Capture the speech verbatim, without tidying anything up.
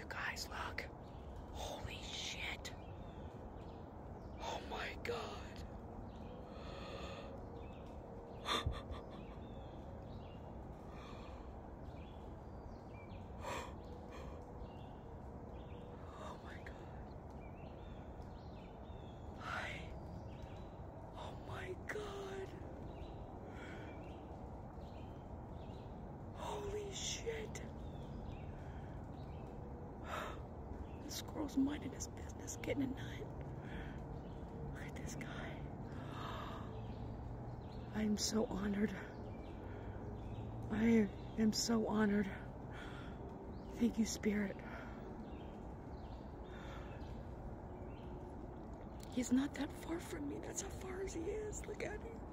guys, look. Holy shit. Oh my God. Oh my God. Hi. Oh my God. Holy shit. The squirrel's minding his business, getting a nut. Look at this guy. I'm so honored. I am so honored. Thank you, Spirit. He's not that far from me. That's how far as he is. Look at him.